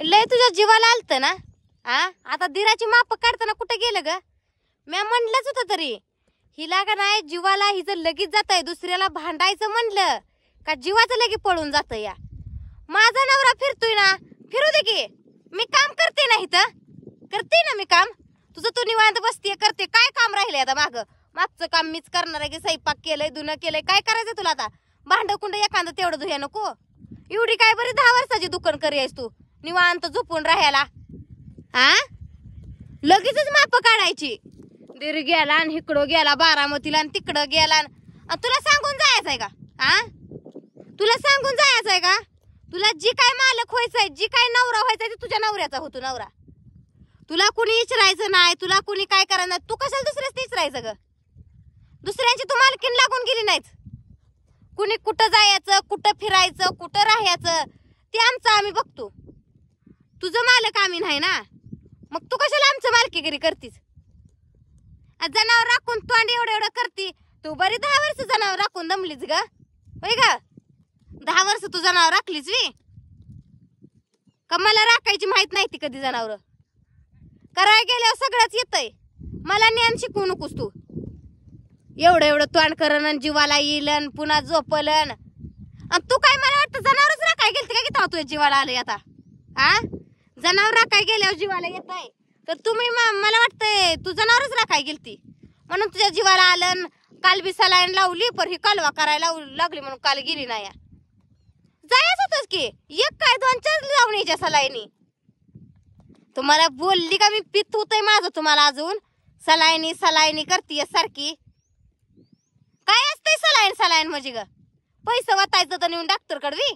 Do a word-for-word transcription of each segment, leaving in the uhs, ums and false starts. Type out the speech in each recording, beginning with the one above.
लय तुझ्या जीवाला आलत ना आ आता दिराची माप काढताना कुठे गेलं ग? म्या म्हणलंच होतं तरी हिला का नाही जीवाला हिचं लगीच जातंय. दुसऱ्याला भांडायचं म्हणलं का जीवाचं लगी पळून जातं. या माझा नवरा फिरतोय ना, फिरू दे की. मी काम करते ना, इथं करते ना मी काम. तुझं तू निवांत बसतीये करते. काय काम राहिले आता? माग मागचं काम मीच करणार आहे की. स्वयंपाक केलंय, धुणं केलंय, काय करायचं तुला आता? भांड कुंड एखादं तेवढं धुया नको. एवढी काय बरी दहा वर्षाची दुकान करीस तू निवांत झोपून राहायला? हा लगेचच माप काढायची. दीर गेला आणि इकडं गेला बारामतीला आणि तिकडं गेला आणि तुला सांगून जायचंय का? हा तुला सांगून जायचंय का? तुला जी काय मालक व्हायचंय, जी काय नवरा व्हायचंय ते तुझ्या नवऱ्याचा होतो नवरा. तुला कुणी इचरायचं नाही, तुला कुणी काय करायचं नाही. तू कशाला दुसऱ्याच इचरायचं ग? दुसऱ्यांची तू मालकीन लागून गेली नाहीच. कुणी कुठं जायचं, कुठं फिरायचं, कुठं राहायचं ते आमचं आम्ही बघतो. तुझं मालक आम्ही नाही ना, मग तू कशाला आमचं मालकीगिरी करतीस? जनावर राखून तोंड एवढं एवढं करती. तू बरी दहा वर्ष जनावर राखून दमलीच ग, होय ग? दहा वर्ष तू जनावर राखलीच वी का? मला राखायची माहित नाही ती कधी जनावर करायला गेल्यावर सगळंच येतंय. मला ज्ञान शिकवू नकोस तू. एवढं एवढं तोंड करण आणि जीवाला येलन पुन्हा झोपलन. आणि तू काय मला वाटतं जनावरच राखाय गेलती का? की तुझ्या जीवाला आलंय आता? हा जनावर राखाय गेल्यावर जीवाला येत आहे तर तुम्ही मला वाटतंय तू जनावरच राखाय गेलती म्हणून तुझ्या जीवाला आलं. काल बी सलाईन लावली पण ही कालवा करायला लागली म्हणून काल गेली नाही. जायच होतच की एक काय दोन चार लावून यायच्या सलाईनी. तुम्हाला बोलली का मी पित्त होतंय माझं तुम्हाला अजून? सलाईनी सलाईनी करतीय सारखी. काय असतंय सलाईन सलाईन म्हणजे ग? पैसे वाटायचं तर नेऊन डॉक्टर कडवी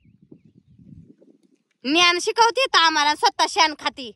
ज्ञान शिकवते तर आम्हाला स्वतः शान खाती.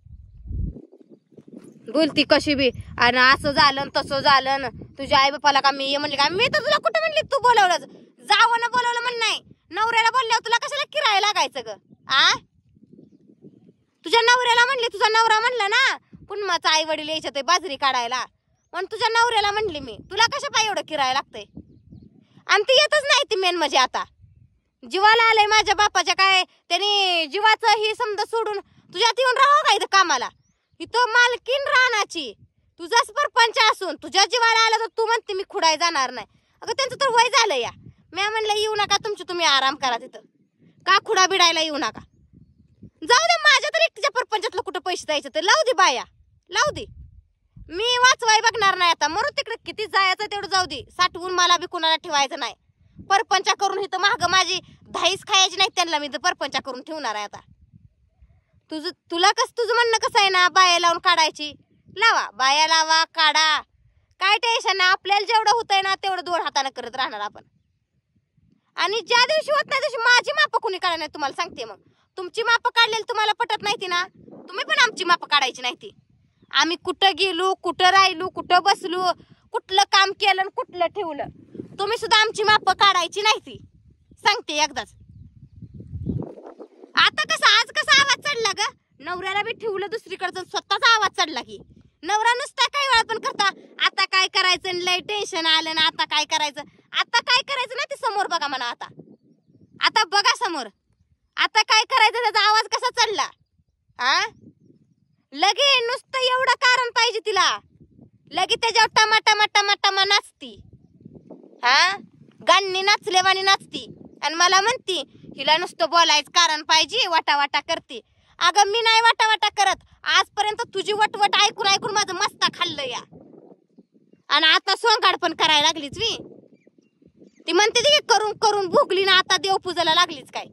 बोलती कशी बी आणि असं झालं तसं झालं. तुझ्या आई बापाला का मी म्हणले का? मी तर तुला कुठं म्हणली तू बोलवलं जावं ना बोलवलं म्हण नाही. नवऱ्याला बोलल्यावर तुला कशाला किराया लागायचं ग? आ तुझ्या नवऱ्याला म्हणली, तुझा नवरा म्हणला ना पुन्हाचा आई वडील यायचे ते बाजरी काढायला म्हणून तुझ्या नवऱ्याला म्हणली मी. तुला कशा पाय एवढं किराया लागतंय? आणि ती येतच नाही ती मेन म्हणजे आता जीवाला आलंय माझ्या बापाच्या. काय त्याने जीवाचं ही समजा सोडून तुझ्यात येऊन राहावं का इथं कामाला? इथं मालकीन राहण्याची तुझाच परपंच असून तुझ्या जीवाला आला तर तू म्हणते मी खुडाय जाणार नाही. अगं त्यांचं तर वय झालं या. मी म्हणलं येऊ नका तुमची तुम्ही आराम करा तिथं. का खुडा बिडायला येऊ नका? जाऊ दे माझ्या तर एकटीच्या परपंचातलं कुठं पैसे द्यायचं तर लावू दे बाया लावू दे. मी वाचवाय बघणार नाही आता. मरू तिकडे किती जायचं तेवढं जाऊ दे. साठवून मला बी कुणाला ठेवायचं नाही. परपंचा करून इथं माग माझी धाईस खायची नाही त्यांना मी तर परपंचा करून ठेवणार आहे आता. तुझं तुला कस तुझं म्हणणं कसं आहे ना बाया लावून काढायची? लावा बाया लावा काढा. काय टेन्शन ना आपल्याला जेवढं होतंय ना तेवढं दोन हाताने करत राहणार आपण. आणि ज्या दिवशी होत नाही दिवशी माझी माप कुणी काढणार नाही तुम्हाला सांगते. मग तुमची माप काढलेली तुम्हाला पटत नाही ती ना, तुम्ही पण आमची माप काढायची नाही ती. आम्ही कुठं गेलो, कुठं राहिलो, कुठं बसलो, कुठलं काम केलं आणि कुठलं ठेवलं तुम्ही सुद्धा आमची माप काढायची नाही ती सांगते एकदाच. आता कसा आज कसा आवाज चढला ग? नवऱ्याला बी ठेवलं दुसरीकडचं स्वतःचा आवाज चढला की. नवरा नुसता काय वेळा पण करता आता काय करायचं लय टेन्शन आलं ना आता काय करायचं. आता काय करायचं ना ते समोर बघा म्हणा. आता आता बघा समोर आता काय करायचं त्याचा आवाज कसा चढला. हा लगे नुसतं एवढं कारण पाहिजे तिला. लगे त्याच्यावर टमा टमा टमा टमा नाचती. हा गाणी नाचलेवानी नाचती आणि मला म्हणती हिला नुसतं बोलायचं कारण पाहिजे वाटा वाटा करते. अगं मी नाही वाटा वाटा करत. आजपर्यंत तुझी वटवट ऐकून ऐकून माझं मस्ता खाल्लं या. आणि आता सोंगाड पण करायला लागलीच वी. ती म्हणते ती करून करून भुगली ना आता देवपूजाला लागलीच काय?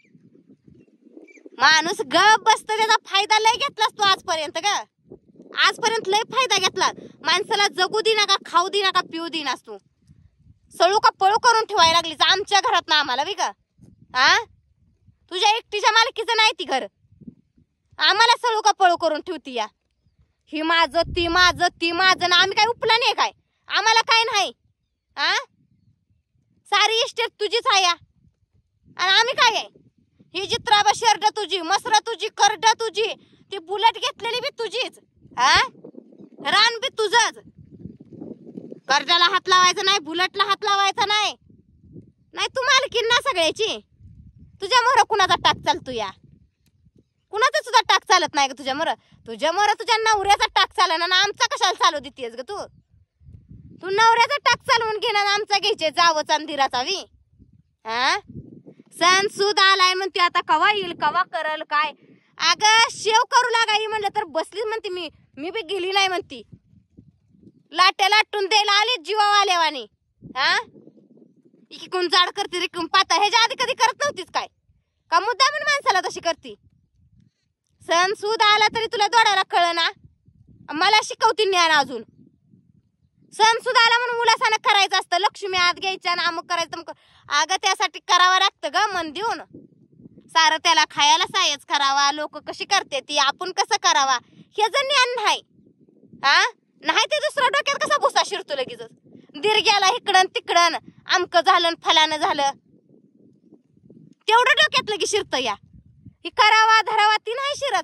माणूस गप बसत त्याचा फायदा लय घेतलास तू आजपर्यंत ग. आजपर्यंत लय फायदा घेतला. माणसाला जगू दे ना का खाऊ दे ना का पिऊ दे नास तू. सळू का पळू करून ठेवायला लागलीच आमच्या घरात ना आम्हाला वी का? हा तुझ्या एकटीच्या मालकीचं नाही ती घर. आम्हाला सळू का पळू करून ठेवती या. ही माझं ती माझं ती माझं ना आम्ही काय उपला नाही काय? आम्हाला काय नाही. हा सारी इस्टेट तुझीच आहे या. आणि आम्ही काय आहे? ही जित्राबा शर्ट तुझी, मसरा तुझी, करड तुझी, ती बुलेट घेतलेली बी तुझीच. हा रान बी तुझंच. कर्जाला हात लावायचा नाही, बुलेटला हात लावायचा नाही. नाही तू मालकीन ना सगळ्याची. तुझ्या मोहर कुणाचा टाक चालतो या. कुणाचा सुद्धा टाक चालत नाही ग तुझ्यामुळं. तुझ्यामुळं तुझ्या नवऱ्याचा टाक चालला ना, आमचा कशाला चालू देतेस ग तू? तू नवऱ्याचा टाक चालवून घेणार, आमचा घ्यायचे जावं अंधिराचा वी. हा सण सूद आलाय म्हणते, आता कवा येईल कवा करल काय? अगं शेव करू लागाई म्हणलं तर बसलीच म्हणते मी मी बी गेली नाही म्हणती. लाट्या लाटून द्यायला आली जीवा आल्यावानी. हा इकडून जाड करते रिकून पाता, ह्याच्या आधी कधी करत नव्हतीच काय? का मुद्दा पण माणसाला तशी करती? सण सूद आला तरी तुला दोडायला कळ ना, मला शिकवती ज्ञान अजून. सण सूद आला म्हणून मुलासानं करायचं असतं, लक्ष्मी आत घ्यायच्या आणि अमुक करायचं. अगं त्यासाठी करावं लागतं ग मन देऊन. सारं त्याला खायला सायच करावा, लोक कशी करते ती, आपण कसं करावा हे जर ज्ञान नाही. हा नाही ते दुसऱ्या डोक्यात कसा भुसा शिरतो लगेच. दिरग्याला इकडं तिकडं आमकं झालं फलानं झालं, तेवढं डोक्यात लगेच शिरतं. या ही करावा धरावा ती नाही शिरत.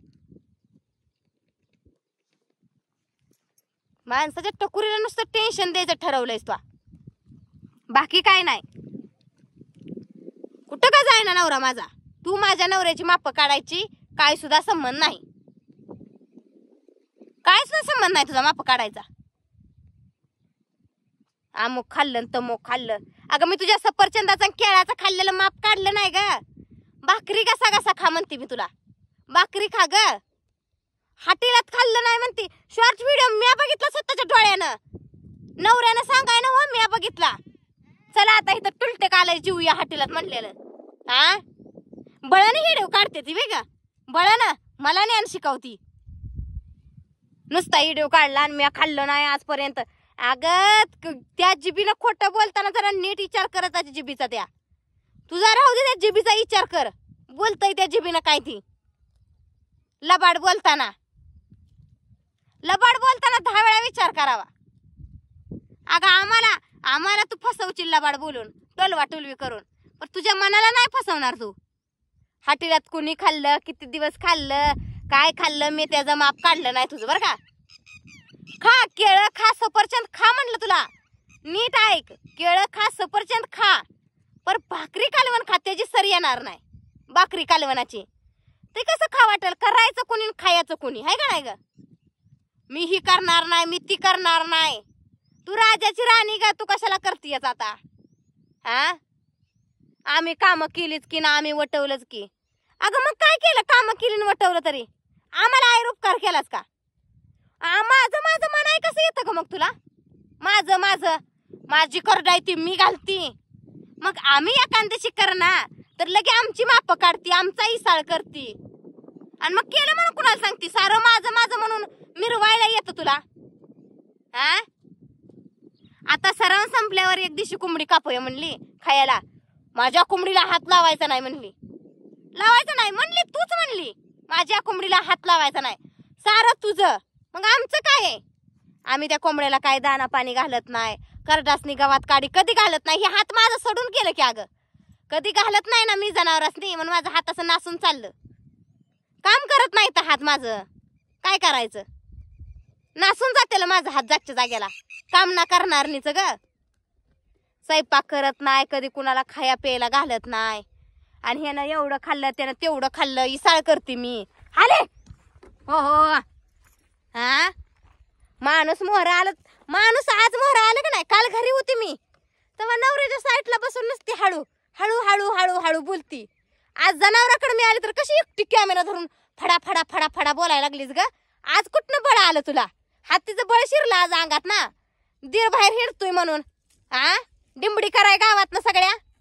माणसाच्या टकुरीला नुसतं टेन्शन द्यायचं ठरवलंयस तू, बाकी काय नाही. कुठं का जायना नवरा माझा? तू माझ्या नवऱ्याची माप काढायची काय सुद्धा संबंध नाही, काय सुद्धा संबंध नाही तुझा माप काढायचा. अमुक खाल्लं तमुक खाल्लं. अगं मी तुझ्या सफरचंदाचा केळाचा खाल्लेलं माप काढलं नाही ग. भाकरी कसा कसा खा म्हणते मी तुला, भाकरी खा ग. हाटीलात खाल्लं नाही म्हणते. शॉर्ट व्हिडिओ मी बघितला स्वतःच्या डोळ्यानं, नवऱ्यानं सांगाय ना हो मी बघितला. चला आता इथं टुलटे कालाय जीवया हाटीलात म्हणलेलं. हा बळाने व्हिडिओ काढते ती वेग, बळानं मला ज्ञान शिकवती. नुसता व्हिडिओ काढला आणि मी खाल्लं नाही आजपर्यंत. अगं त्या जिबीनं खोटं बोलताना जरा नीट विचार करत जिबीचा. त्या तुझा राहू दे, त्या जिबीचा विचार कर. बोलतय त्या जिबीनं काय ती लबाड बोलताना, लबाड बोलताना दहा वेळा विचार करावा. अगं आम्हाला आम्हाला तू फसवशील लबाड बोलून, टोलवा टोलवी करून, पण तुझ्या मनाला नाही फसवणार तू. हाटीलात कुणी खाल्लं, किती दिवस खाल्लं, काय खाल्लं, मी त्याचं माप काढलं नाही तुझं बरं का. खा केळं खा, सफरचंद खा म्हणलं तुला, नीट ऐक. केळं खा सफरचंद खा, पर भाकरी कालवण खा, त्याची सर येणार नाही. भाकरी कालवणाची ते कसं खा वाटेल, करायचं कोणी खायचं कोणी, हाय का नाही ग? मी ही करणार नाही, मी ती करणार नाही. तू राजाची राणी का, तू कशाला करतीयस आता? हा आम्ही काम केलीच की ना, आम्ही वटवलंच की. अगं मग काय केलं, काम केली वटवलं तरी आम्हाला आयरूपकार केलास का? माझं माझं म्हणाय कसं येतं ग मग तुला? माझं माझं माझी करडाय ती मी घालती, मग आम्ही एखाद्याची करणार तर लगे आमची माप काढती, आमचा इसाळ करती, आणि मग केलं म्हणून कुणाला सांगती? सारं माझं माझं म्हणून मिरवायला येतं तुला. हा आता सराव संपल्यावर एक दिवशी कोंबडी कापूया म्हणली खायला, माझ्या कोंबडीला हात लावायचा नाही म्हणली. लावायचा नाही म्हणली तूच म्हणली, माझ्या कोंबडीला हात लावायचा नाही, सारं तुझं. मग आमचं काय आहे? आम्ही त्या कोंबड्याला काय दाना पाणी घालत नाही, करडासनी गावात काढी कधी घालत नाही. हे हात माझं सोडून केलं की अगं, कधी घालत नाही ना मी जनावरांनी, म्हणून माझं हात असं नासून चाललं. काम करत नाही तर हात माझं काय करायचं, नासून जातेल माझं हात जागच्या जागेला, काम ना करणार नीच ग. स्वयंपाक करत नाही, कधी कुणाला खाया प्यायला घालत नाही, आणि ह्यानं एवढं खाल्लं त्यानं तेवढं खाल्लं, इसाळ करते मी. आले हो हो. हा माणूस मोहरा आलं, माणूस आज मोहरा आलं का नाही? काल घरी होती मी तेव्हा नवऱ्याच्या साईडला बसून नसती हळू हळू हळू हळू हळू बोलती. आज जनावराकडे मी आली तर कशी एकटी कॅमेरा धरून फडा फडा फडा फडा बोलायला लागलीस ग. आज कुठनं बळ आलं तुला? हातीचं बळ शिरलं आज अंगात ना, दीर बाहेर हिडतोय म्हणून. हा डिंबडी कराय गावात ना सगळ्या.